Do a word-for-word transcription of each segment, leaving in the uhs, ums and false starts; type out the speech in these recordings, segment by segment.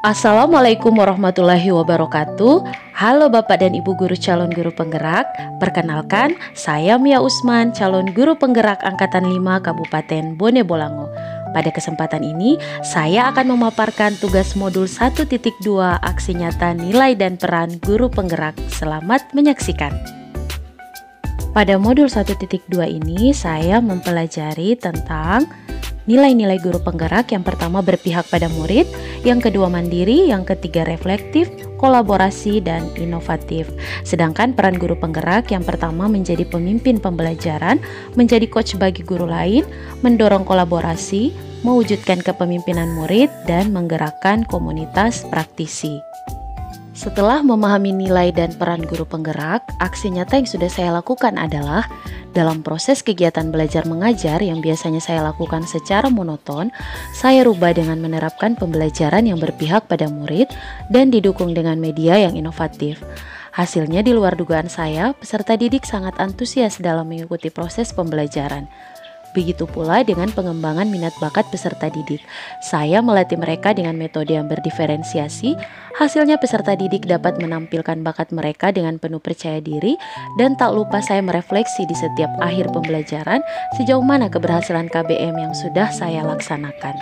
Assalamualaikum warahmatullahi wabarakatuh. Halo Bapak dan Ibu guru calon guru penggerak. Perkenalkan, saya Mia Usman, calon guru penggerak angkatan lima Kabupaten Bone Bolango. Pada kesempatan ini, saya akan memaparkan tugas modul satu titik dua aksi nyata nilai dan peran guru penggerak. Selamat menyaksikan. Pada modul satu titik dua ini, saya mempelajari tentang nilai-nilai guru penggerak. Yang pertama berpihak pada murid, yang kedua mandiri, yang ketiga reflektif, kolaborasi, dan inovatif. Sedangkan peran guru penggerak yang pertama menjadi pemimpin pembelajaran, menjadi coach bagi guru lain, mendorong kolaborasi, mewujudkan kepemimpinan murid, dan menggerakkan komunitas praktisi. Setelah memahami nilai dan peran guru penggerak, aksi nyata yang sudah saya lakukan adalah dalam proses kegiatan belajar mengajar yang biasanya saya lakukan secara monoton, saya rubah dengan menerapkan pembelajaran yang berpihak pada murid dan didukung dengan media yang inovatif. Hasilnya di luar dugaan saya, peserta didik sangat antusias dalam mengikuti proses pembelajaran. Begitu pula dengan pengembangan minat bakat peserta didik. Saya melatih mereka dengan metode yang berdiferensiasi. Hasilnya peserta didik dapat menampilkan bakat mereka dengan penuh percaya diri, dan tak lupa saya merefleksi di setiap akhir pembelajaran sejauh mana keberhasilan K B M yang sudah saya laksanakan.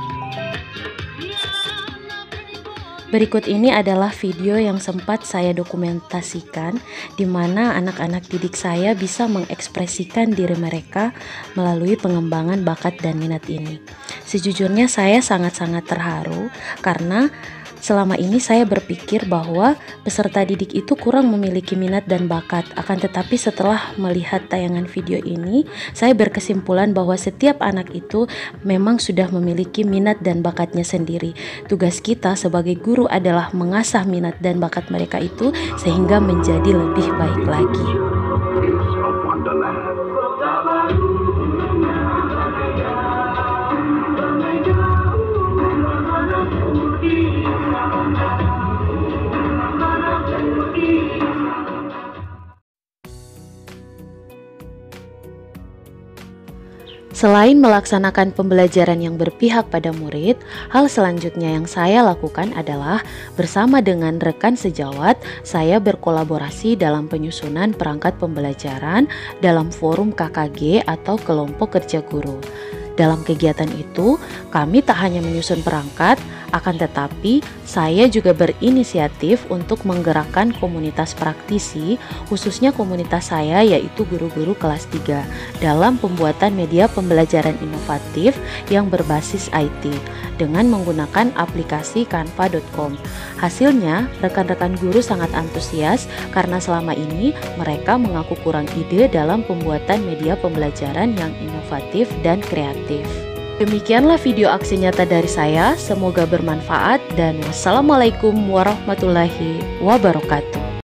Berikut ini adalah video yang sempat saya dokumentasikan, di mana anak-anak didik saya bisa mengekspresikan diri mereka melalui pengembangan bakat dan minat ini. Sejujurnya saya sangat-sangat terharu karena selama ini saya berpikir bahwa peserta didik itu kurang memiliki minat dan bakat. Akan tetapi setelah melihat tayangan video ini, saya berkesimpulan bahwa setiap anak itu memang sudah memiliki minat dan bakatnya sendiri. Tugas kita sebagai guru adalah mengasah minat dan bakat mereka itu sehingga menjadi lebih baik lagi. Selain melaksanakan pembelajaran yang berpihak pada murid, hal selanjutnya yang saya lakukan adalah bersama dengan rekan sejawat, saya berkolaborasi dalam penyusunan perangkat pembelajaran dalam forum K K G atau kelompok kerja guru. Dalam kegiatan itu, kami tak hanya menyusun perangkat, akan tetapi saya juga berinisiatif untuk menggerakkan komunitas praktisi, khususnya komunitas saya yaitu guru-guru kelas tiga, dalam pembuatan media pembelajaran inovatif yang berbasis I T dengan menggunakan aplikasi canva dot com. Hasilnya, rekan-rekan guru sangat antusias karena selama ini mereka mengaku kurang ide dalam pembuatan media pembelajaran yang inovatif dan kreatif. Demikianlah video aksi nyata dari saya, semoga bermanfaat dan wassalamualaikum warahmatullahi wabarakatuh.